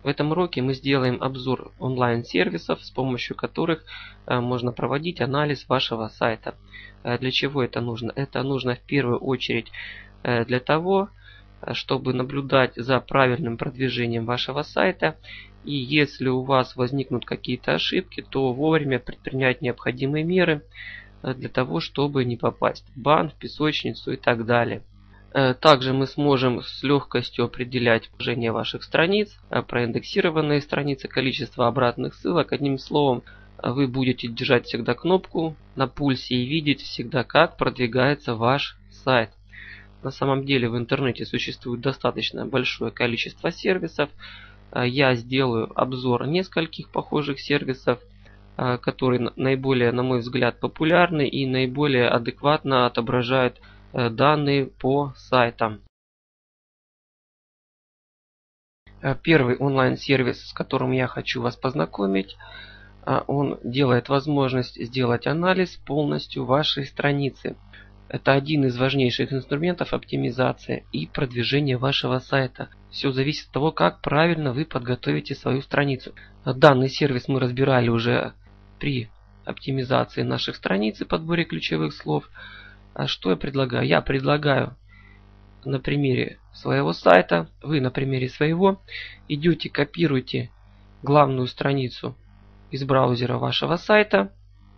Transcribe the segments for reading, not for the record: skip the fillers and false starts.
В этом уроке мы сделаем обзор онлайн-сервисов, с помощью которых можно проводить анализ вашего сайта. Для чего это нужно? Это нужно в первую очередь для того, чтобы наблюдать за правильным продвижением вашего сайта. И если у вас возникнут какие-то ошибки, то вовремя предпринять необходимые меры для того, чтобы не попасть в бан, в песочницу и так далее. Также мы сможем с легкостью определять положение ваших страниц, проиндексированные страницы, количество обратных ссылок. Одним словом, вы будете держать всегда кнопку на пульсе и видеть всегда, как продвигается ваш сайт. На самом деле в интернете существует достаточно большое количество сервисов. Я сделаю обзор нескольких похожих сервисов, которые наиболее, на мой взгляд, популярны и наиболее адекватно отображают данные по сайтам. Первый онлайн-сервис, с которым я хочу вас познакомить, он делает возможность сделать анализ полностью вашей страницы. Это один из важнейших инструментов оптимизации и продвижения вашего сайта. Все зависит от того, как правильно вы подготовите свою страницу. Данный сервис мы разбирали уже при оптимизации наших страниц и подборе ключевых слов. А что я предлагаю? Я предлагаю на примере своего сайта, вы на примере своего, идете, копируете главную страницу из браузера вашего сайта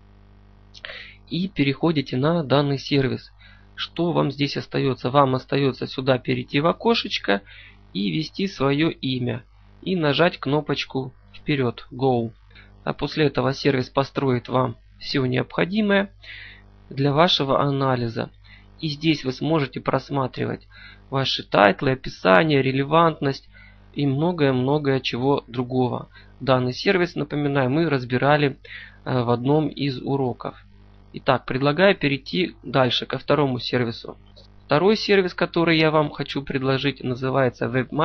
и переходите на данный сервис. Что вам здесь остается? Вам остается сюда перейти в окошечко и ввести свое имя. И нажать кнопочку вперед, Go. А после этого сервис построит вам все необходимое для вашего анализа. И здесь вы сможете просматривать ваши тайтлы, описание, релевантность и многое-многое чего другого. Данный сервис, напоминаю, мы разбирали в одном из уроков. Итак, предлагаю перейти дальше ко второму сервису. Второй сервис, который я вам хочу предложить, называется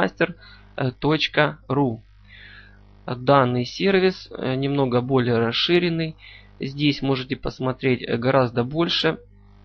webmaster.ru. Данный сервис немного более расширенный. Здесь можете посмотреть гораздо больше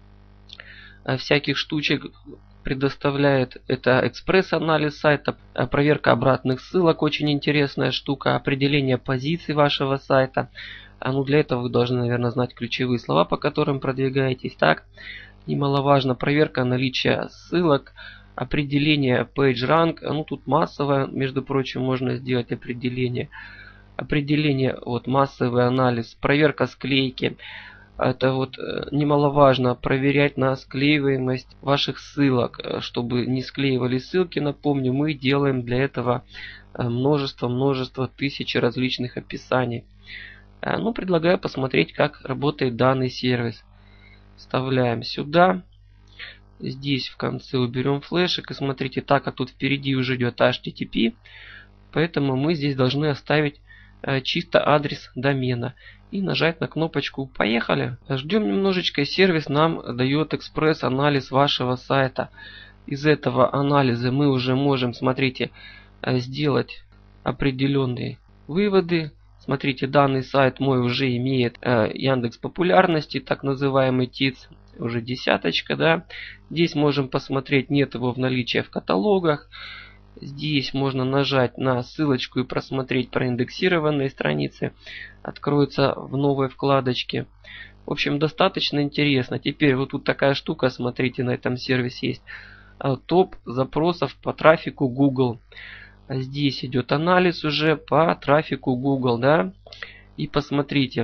всяких штучек. Предоставляет это экспресс-анализ сайта, проверка обратных ссылок, очень интересная штука, определение позиций вашего сайта. Ну, для этого вы должны, наверное, знать ключевые слова, по которым продвигаетесь. Так, немаловажно, проверка наличия ссылок, определение PageRank. Ну, тут массовое, между прочим, можно сделать определение. Определение, вот, массовый анализ, проверка склейки. Это вот немаловажно, проверять на склеиваемость ваших ссылок, чтобы не склеивали ссылки. Напомню, мы делаем для этого множество тысяч различных описаний. Ну, предлагаю посмотреть, как работает данный сервис. Вставляем сюда. Здесь в конце уберем флешек. И смотрите, так как тут впереди уже идет HTTP, поэтому мы здесь должны оставить чисто адрес домена. И нажать на кнопочку «Поехали». Ждем немножечко, и сервис нам дает экспресс-анализ вашего сайта. Из этого анализа мы уже можем, смотрите, сделать определенные выводы. Смотрите, данный сайт мой уже имеет индекс популярности, так называемый ТИЦ, уже десяточка, да. Здесь можем посмотреть, нет его в наличии в каталогах. Здесь можно нажать на ссылочку и просмотреть проиндексированные страницы. Откроется в новой вкладочке. В общем, достаточно интересно. Теперь вот тут такая штука, смотрите, на этом сервисе есть. Топ запросов по трафику Google. Здесь идет анализ уже по трафику Google, да. И посмотрите,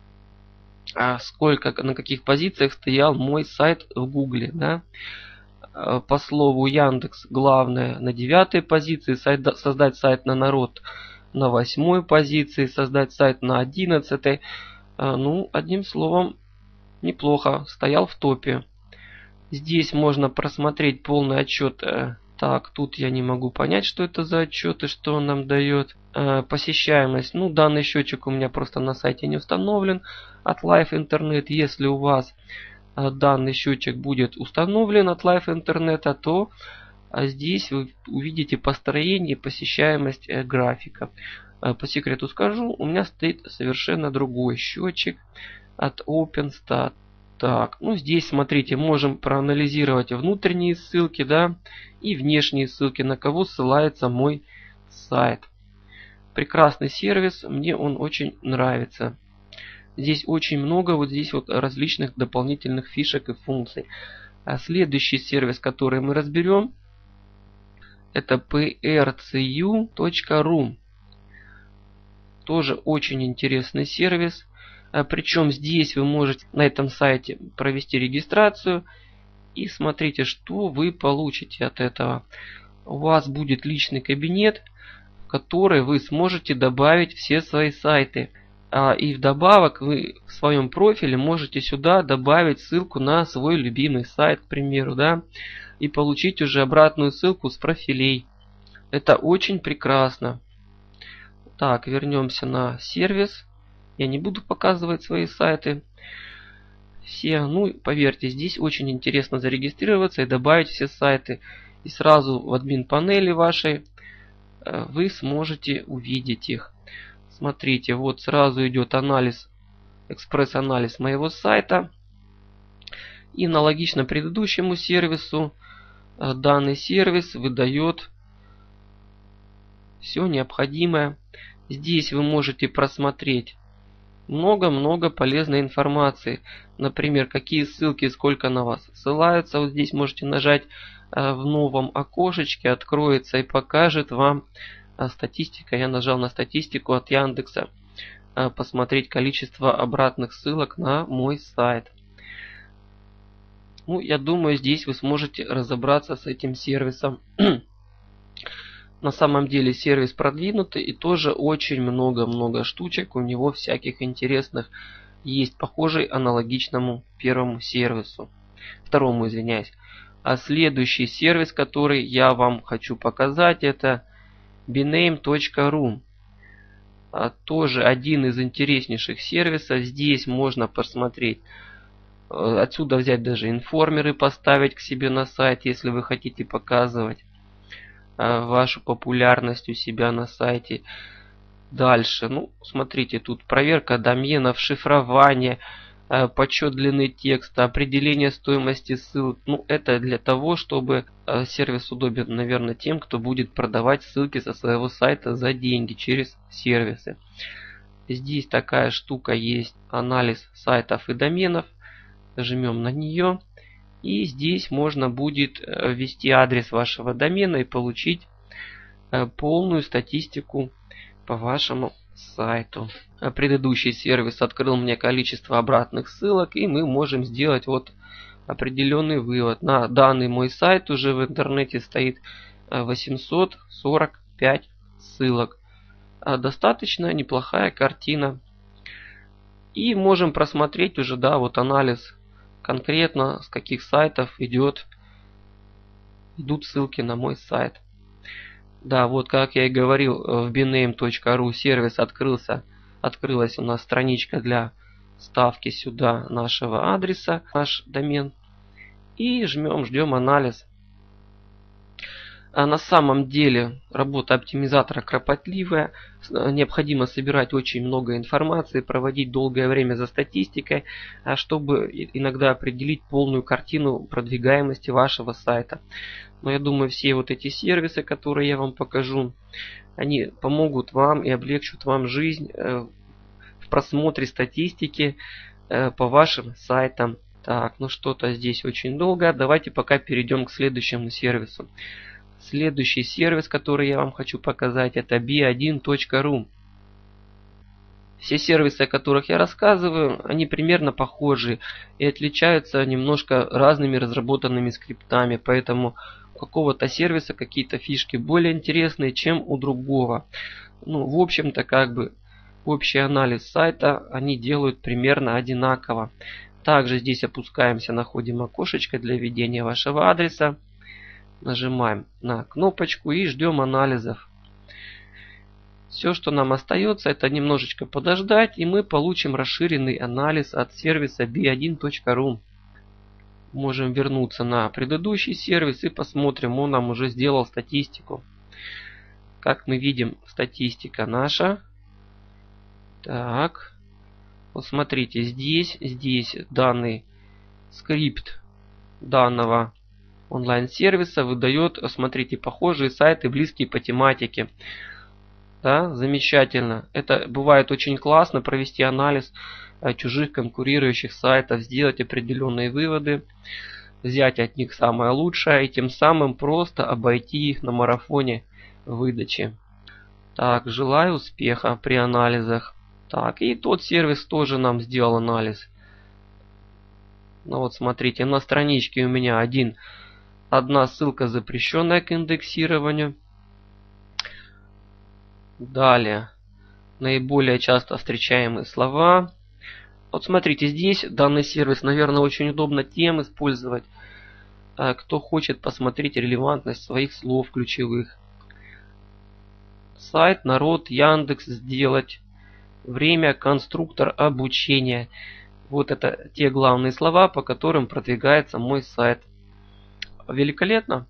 сколько, на каких позициях стоял мой сайт в Google, да. По слову Яндекс, главное на 9 позиции, создать сайт на народ на 8 позиции, создать сайт на 11. Ну, одним словом, неплохо, стоял в топе. Здесь можно просмотреть полный отчет. Так, тут я не могу понять, что это за отчет и что он нам дает. Посещаемость. Ну, данный счетчик у меня просто на сайте не установлен от Live Internet. Если у вас данный счетчик будет установлен от Live Internet, то здесь вы увидите построение и посещаемость графика. По секрету скажу, у меня стоит совершенно другой счетчик от OpenStat. Так, ну здесь, смотрите, можем проанализировать внутренние ссылки, да, и внешние ссылки, на кого ссылается мой сайт. Прекрасный сервис, мне он очень нравится. Здесь очень много вот здесь вот различных дополнительных фишек и функций. А следующий сервис, который мы разберем, это prcu.ru. Тоже очень интересный сервис. Причем здесь вы можете на этом сайте провести регистрацию. И смотрите, что вы получите от этого. У вас будет личный кабинет, в который вы сможете добавить все свои сайты. И вдобавок вы в своем профиле можете сюда добавить ссылку на свой любимый сайт, к примеру, да, и получить уже обратную ссылку с профилей. Это очень прекрасно. Так, вернемся на сервис. Я не буду показывать свои сайты все. Ну, поверьте, здесь очень интересно зарегистрироваться и добавить все сайты. И сразу в админ панели вашей вы сможете увидеть их. Смотрите, вот сразу идет анализ, экспресс-анализ моего сайта. И аналогично предыдущему сервису, данный сервис выдает все необходимое. Здесь вы можете просмотреть много-много полезной информации. Например, какие ссылки, сколько на вас ссылаются. Вот здесь можете нажать в новом окошечке, откроется и покажет вам статистика. Я нажал на статистику от Яндекса. Посмотреть количество обратных ссылок на мой сайт. Ну, я думаю, здесь вы сможете разобраться с этим сервисом. На самом деле сервис продвинутый и тоже очень много-много штучек у него всяких интересных есть, похожий аналогичному первому сервису. Второму, извиняюсь. А следующий сервис, который я вам хочу показать, это bname.ru. Тоже один из интереснейших сервисов. Здесь можно посмотреть, отсюда взять даже информеры, поставить к себе на сайт, если вы хотите показывать вашу популярность у себя на сайте. Дальше, ну, смотрите, тут проверка доменов, шифрование, подсчет длины текста, определение стоимости ссылок. Ну, это для того, чтобы сервис удобен, наверное, тем, кто будет продавать ссылки со своего сайта за деньги через сервисы. Здесь такая штука есть, анализ сайтов и доменов. Жмем на нее. И здесь можно будет ввести адрес вашего домена и получить полную статистику по вашему сайту. Предыдущий сервис открыл мне количество обратных ссылок, и мы можем сделать вот определенный вывод. На данный мой сайт уже в интернете стоит 845 ссылок. Достаточно неплохая картина. И можем просмотреть уже, да, вот анализ конкретно с каких сайтов идут ссылки на мой сайт. Да, вот как я и говорил, в bname.ru сервис открылась у нас страничка для вставки сюда нашего адреса, наш домен. И ждем анализ. А на самом деле работа оптимизатора кропотливая. Необходимо собирать очень много информации, проводить долгое время за статистикой, чтобы иногда определить полную картину продвигаемости вашего сайта. Но я думаю, все вот эти сервисы, которые я вам покажу, они помогут вам и облегчат вам жизнь в просмотре статистики по вашим сайтам. Так, ну что-то здесь очень долго. Давайте пока перейдем к следующему сервису. Следующий сервис, который я вам хочу показать, это b1.ru. Все сервисы, о которых я рассказываю, они примерно похожи и отличаются немножко разными разработанными скриптами. Поэтому у какого-то сервиса какие-то фишки более интересные, чем у другого. Ну, в общем-то, как бы общий анализ сайта они делают примерно одинаково. Также здесь опускаемся, находим окошечко для введения вашего адреса. Нажимаем на кнопочку и ждем анализов. Все, что нам остается, это немножечко подождать, и мы получим расширенный анализ от сервиса b1.ru. Можем вернуться на предыдущий сервис и посмотрим, он нам уже сделал статистику. Как мы видим, статистика наша. Так, вот смотрите, здесь данный скрипт данного онлайн-сервиса выдает, смотрите, похожие сайты, близкие по тематике. Да, замечательно. Это бывает очень классно провести анализ чужих конкурирующих сайтов, сделать определенные выводы, взять от них самое лучшее и тем самым просто обойти их на марафоне выдачи. Так, желаю успеха при анализах. Так, и тот сервис тоже нам сделал анализ. Ну вот смотрите, на страничке у меня одна ссылка запрещенная к индексированию. Далее, наиболее часто встречаемые слова. Вот смотрите, здесь данный сервис, наверное, очень удобно тем использовать, кто хочет посмотреть релевантность своих слов ключевых. Сайт, народ, Яндекс, сделать. Время, конструктор, обучение. Вот это те главные слова, по которым продвигается мой сайт. Великолепно.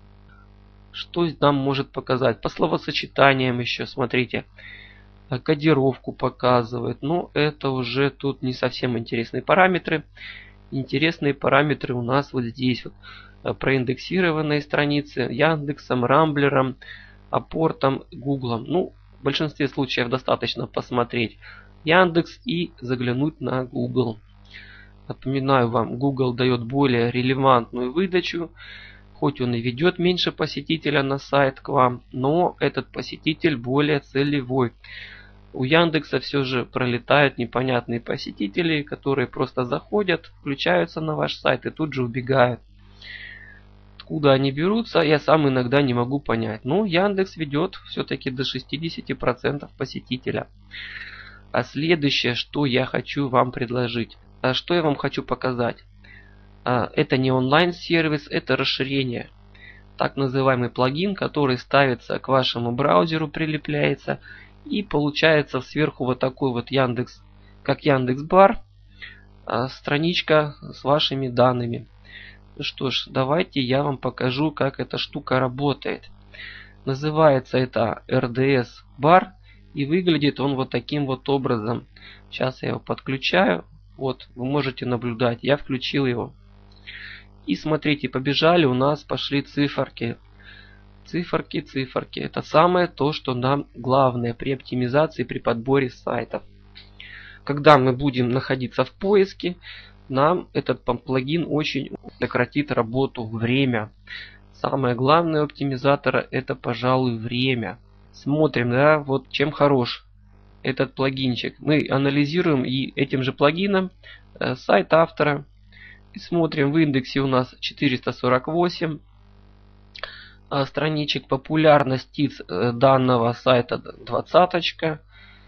Что нам может показать? По словосочетаниям еще, смотрите. Кодировку показывает. Но это уже тут не совсем интересные параметры. Интересные параметры у нас вот здесь. Вот, проиндексированные страницы Яндексом, Рамблером, Апортом, Гуглом. Ну, в большинстве случаев достаточно посмотреть Яндекс и заглянуть на Google. Напоминаю вам, Google дает более релевантную выдачу. Хоть он и ведет меньше посетителя на сайт к вам, но этот посетитель более целевой. У Яндекса все же пролетают непонятные посетители, которые просто заходят, включаются на ваш сайт и тут же убегают. Откуда они берутся, я сам иногда не могу понять. Но Яндекс ведет все-таки до 60% посетителя. А следующее, что я хочу вам предложить. Что я вам хочу показать. Это не онлайн-сервис, это расширение. Так называемый плагин, который ставится к вашему браузеру, прилепляется. И получается сверху вот такой вот Яндекс, как Яндекс.Бар, страничка с вашими данными. Что ж, давайте я вам покажу, как эта штука работает. Называется это RDS бар и выглядит он вот таким вот образом. Сейчас я его подключаю. Вот, вы можете наблюдать, я включил его. И смотрите, побежали у нас, пошли циферки. Циферки, циферки. Это самое то, что нам главное при оптимизации, при подборе сайтов. Когда мы будем находиться в поиске, нам этот плагин очень сократит работу, время. Самое главное у оптимизатора это, пожалуй, время. Смотрим, да, вот чем хорош этот плагинчик. Мы анализируем и этим же плагином сайт автора. И смотрим, в индексе у нас 448 страничек, популярность данного сайта 20.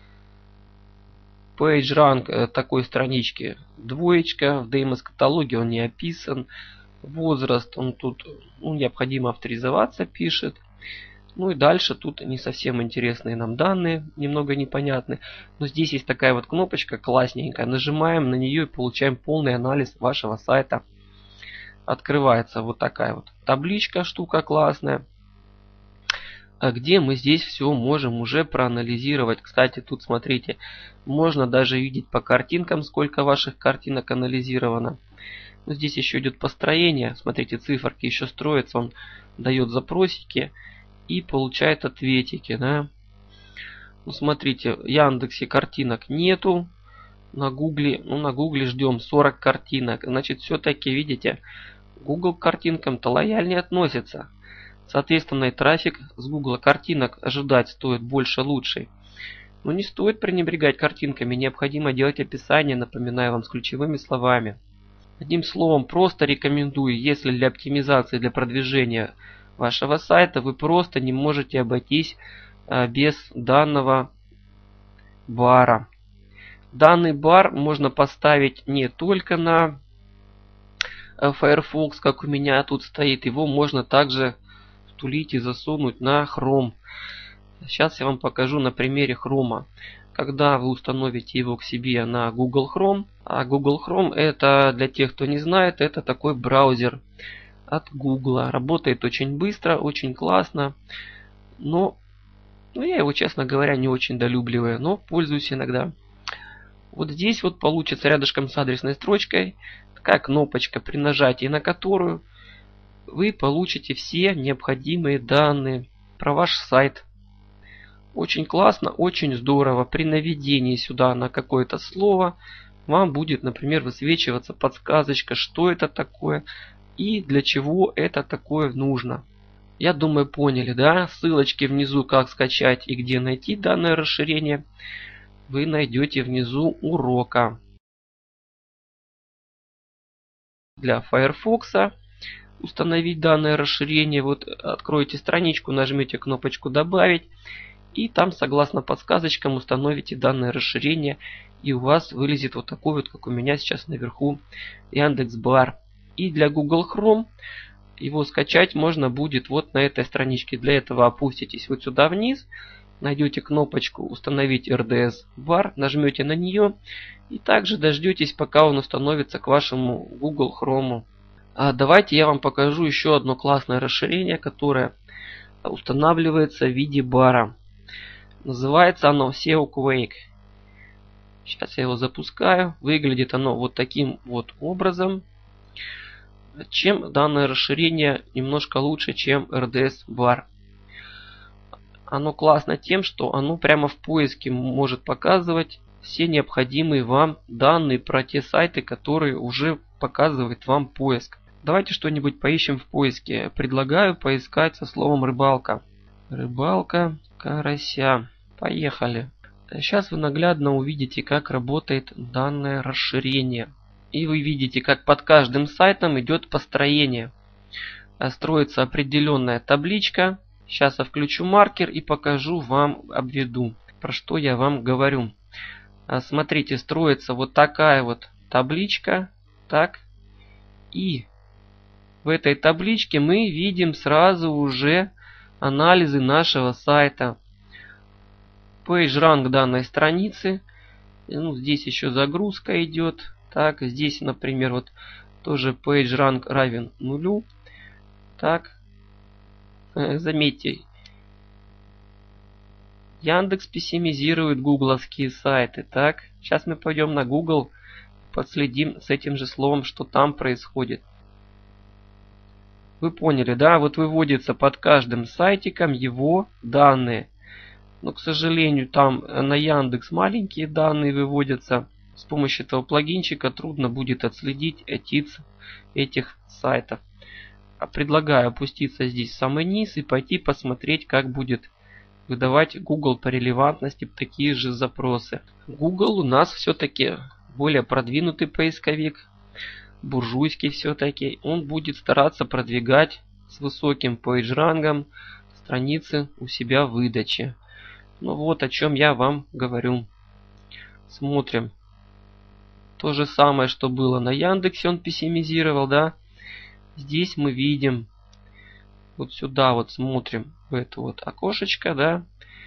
PageRank такой странички двоечка. В DMS каталоге он не описан. Возраст он тут необходимо авторизоваться пишет. Ну и дальше тут не совсем интересные нам данные, немного непонятны. Но здесь есть такая вот кнопочка классненькая. Нажимаем на нее и получаем полный анализ вашего сайта. Открывается вот такая вот табличка, штука классная. Где мы здесь все можем уже проанализировать. Кстати, тут смотрите, можно даже видеть по картинкам, сколько ваших картинок анализировано. Но здесь еще идет построение. Смотрите, циферки еще строятся. Он дает запросики и получает ответики. Да? Ну, смотрите, в Яндексе картинок нету. На Гугле, на Гугле ждем 40 картинок. Значит, все-таки, видите, Google к картинкам-то лояльнее относится. Соответственно, и трафик с Google картинок ожидать стоит больше лучше. Но не стоит пренебрегать картинками. Необходимо делать описание, напоминаю вам, с ключевыми словами. Одним словом, просто рекомендую, если для оптимизации, для продвижения вашего сайта вы просто не можете обойтись без данного бара. Данный бар можно поставить не только на Firefox, как у меня тут стоит. Его можно также втулить и засунуть на Chrome. Сейчас я вам покажу на примере Chrome. Когда вы установите его к себе на Google Chrome. А Google Chrome это, для тех, кто не знает, это такой браузер от Google. Работает очень быстро, очень классно. Но я его, честно говоря, не очень долюбливаю. Но пользуюсь иногда. Вот здесь вот получится рядышком с адресной строчкой такая кнопочка, при нажатии на которую вы получите все необходимые данные про ваш сайт. Очень классно, очень здорово. При наведении сюда на какое-то слово вам будет, например, высвечиваться подсказочка, что это такое и для чего это такое нужно. Я думаю, поняли, да? Ссылочки внизу, как скачать и где найти данное расширение, вы найдете внизу урока. Для Firefox установить данное расширение, вот откроете страничку, нажмете кнопочку «Добавить», и там, согласно подсказочкам, установите данное расширение, и у вас вылезет вот такой вот, как у меня сейчас наверху, Яндекс.Бар. И для Google Chrome его скачать можно будет вот на этой страничке. Для этого опуститесь вот сюда вниз, найдете кнопочку «Установить RDS-бар», нажмете на нее и также дождетесь, пока он установится к вашему Google Chrome. А давайте я вам покажу еще одно классное расширение, которое устанавливается в виде бара. Называется оно SEO Quake. Сейчас я его запускаю. Выглядит оно вот таким вот образом. Чем данное расширение немножко лучше, чем RDS-бар? Оно классно тем, что оно прямо в поиске может показывать все необходимые вам данные про те сайты, которые уже показывает вам поиск. Давайте что-нибудь поищем в поиске. Предлагаю поискать со словом рыбалка. Рыбалка карася. Поехали. Сейчас вы наглядно увидите, как работает данное расширение. И вы видите, как под каждым сайтом идет построение. Строится определенная табличка. Сейчас я включу маркер и покажу вам, обведу, про что я вам говорю. Смотрите, строится вот такая вот табличка. Так. И в этой табличке мы видим сразу уже анализы нашего сайта. PageRank данной страницы. Ну, здесь еще загрузка идет. Так, здесь, например, вот тоже PageRank равен 0. Так, заметьте, Яндекс пессимизирует гугловские сайты. Так, сейчас мы пойдем на Google, подследим с этим же словом, что там происходит. Вы поняли, да? Вот выводится под каждым сайтиком его данные. Но, к сожалению, там на Яндекс маленькие данные выводятся. С помощью этого плагинчика трудно будет отследить ТИЦ этих сайтов. Предлагаю опуститься здесь в самый низ и пойти посмотреть, как будет выдавать Google по релевантности такие же запросы. Google у нас все-таки более продвинутый поисковик, буржуйский все-таки. Он будет стараться продвигать с высоким PageRank страницы у себя в выдаче. Ну вот о чем я вам говорю. Смотрим. То же самое, что было на Яндексе, он пессимизировал, да. Здесь мы видим, вот сюда вот смотрим в это вот окошечко, да.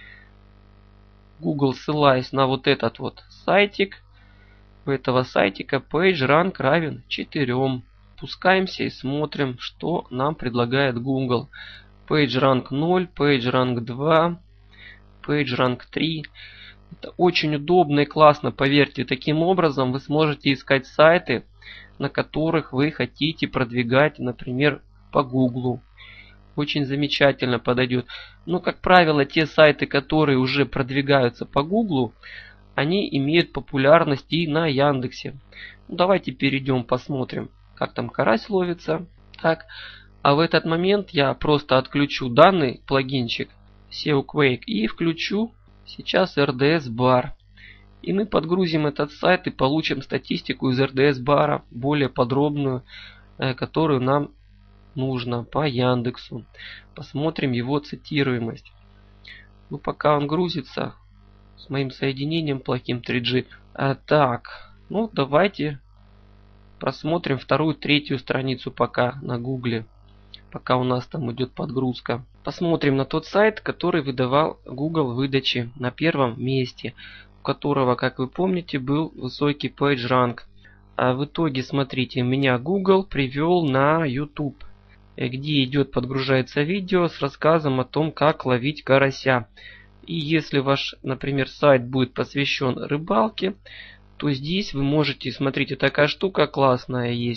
Google, ссылаясь на вот этот вот сайтик, у этого сайтика PageRank равен 4. Пускаемся и смотрим, что нам предлагает Google. PageRank 0, PageRank 2, PageRank 3. Это очень удобно и классно, поверьте. Таким образом вы сможете искать сайты, на которых вы хотите продвигать, например, по Google. Очень замечательно подойдет. Но, как правило, те сайты, которые уже продвигаются по Google, они имеют популярность и на Яндексе. Ну, давайте перейдем, посмотрим, как там карась ловится. Так. А в этот момент я просто отключу данный плагинчик SEO Quake и включу сейчас RDS-бар. И мы подгрузим этот сайт и получим статистику из RDS-бара, более подробную, которую нам нужно по Яндексу. Посмотрим его цитируемость. Ну, пока он грузится с моим соединением плохим 3G. Так, ну давайте просмотрим вторую, третью страницу пока на Гугле. Пока у нас там идет подгрузка. Посмотрим на тот сайт, который выдавал Google в выдаче на первом месте, у которого, как вы помните, был высокий PageRank. А в итоге, смотрите, меня Google привел на YouTube, где подгружается видео с рассказом о том, как ловить карася. И если ваш, например, сайт будет посвящен рыбалке, то здесь вы можете, смотрите, такая штука классная есть,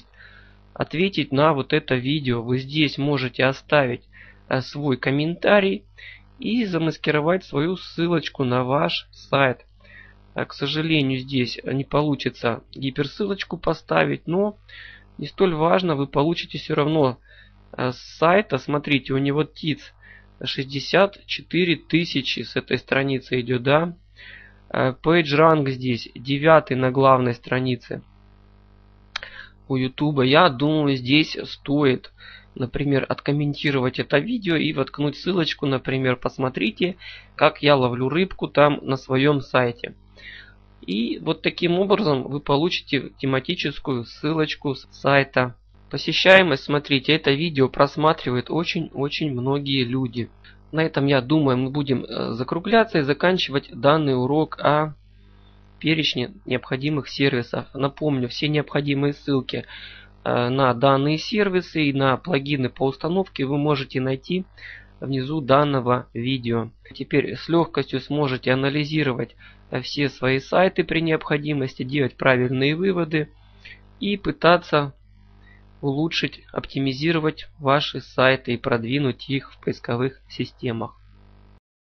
ответить на вот это видео. Вы здесь можете оставить свой комментарий и замаскировать свою ссылочку на ваш сайт. К сожалению, здесь не получится гиперссылочку поставить, но не столь важно, вы получите все равно с сайта. Смотрите, у него ТИЦ 64 тысячи с этой страницы идет, да. PageRank здесь 9 на главной странице у YouTube. Я думаю, здесь стоит, например, откомментировать это видео и воткнуть ссылочку, например, посмотрите, как я ловлю рыбку там на своем сайте. И вот таким образом вы получите тематическую ссылочку с сайта. Посещаемость, смотрите, это видео просматривает очень многие люди. На этом, я думаю, мы будем закругляться и заканчивать данный урок о перечне необходимых сервисов. Напомню, все необходимые ссылки на данные сервисы и на плагины по установке вы можете найти внизу данного видео. Теперь с легкостью сможете анализировать все свои сайты при необходимости, делать правильные выводы и пытаться улучшить, оптимизировать ваши сайты и продвинуть их в поисковых системах.